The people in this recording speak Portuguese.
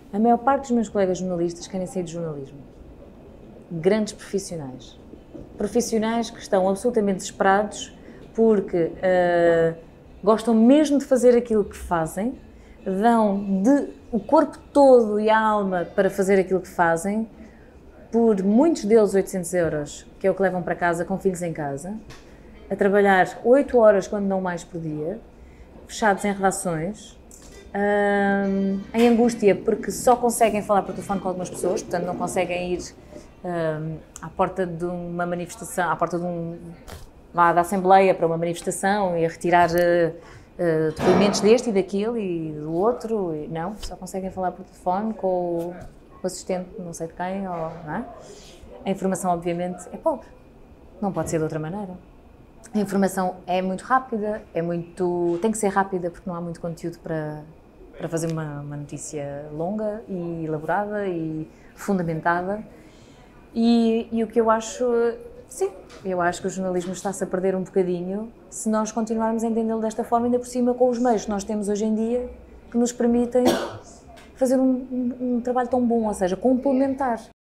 A maior parte dos meus colegas jornalistas querem sair de jornalismo. Grandes profissionais. Profissionais que estão absolutamente desesperados porque gostam mesmo de fazer aquilo que fazem, dão o corpo todo e a alma para fazer aquilo que fazem, por muitos deles 800 euros, que é o que levam para casa com filhos em casa, a trabalhar 8 horas, quando não mais por dia, fechados em redações, em angústia porque só conseguem falar por telefone com algumas pessoas, portanto não conseguem ir à porta de uma manifestação, à porta da Assembleia para uma manifestação e a retirar documentos deste e daquele e do outro, não, só conseguem falar por telefone com o assistente não sei de quem, não é? A informação obviamente é pobre, não pode ser de outra maneira. A informação é muito rápida, tem que ser rápida porque não há muito conteúdo para fazer uma notícia longa e elaborada e fundamentada. E o que eu acho, sim, eu acho que o jornalismo está-se a perder um bocadinho se nós continuarmos a entendê-lo desta forma, ainda por cima com os meios que nós temos hoje em dia que nos permitem fazer um trabalho tão bom, ou seja, complementar.